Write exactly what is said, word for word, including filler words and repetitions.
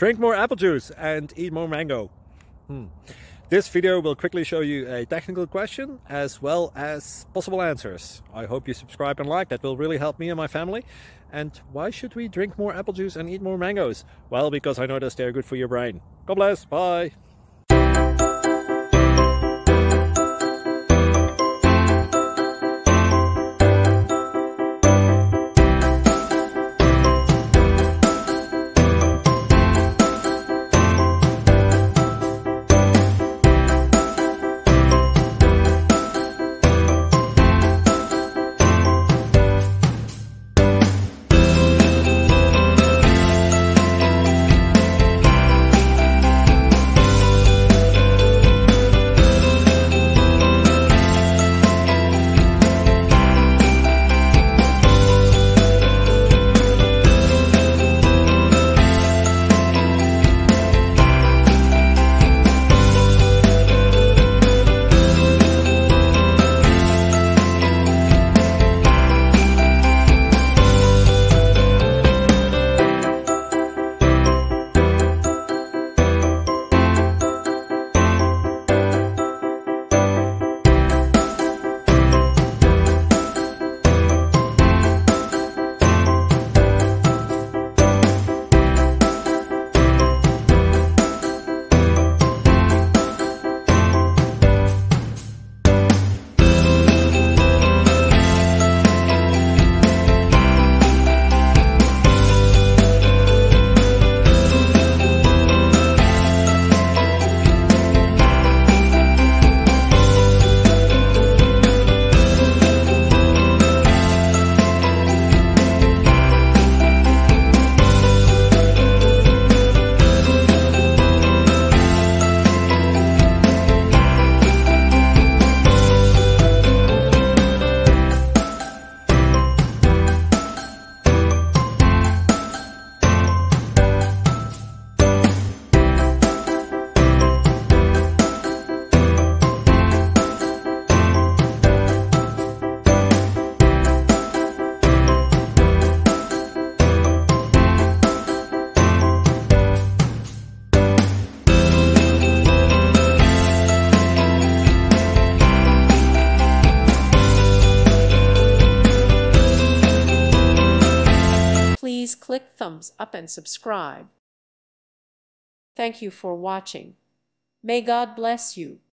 Drink more apple juice and eat more mango. Hmm. This video will quickly show you a technical question as well as possible answers. I hope you subscribe and like, that will really help me and my family. And why should we drink more apple juice and eat more mangoes? Well, because I noticed they're good for your brain. God bless, bye! Please click thumbs up and subscribe. Thank you for watching. May God bless you.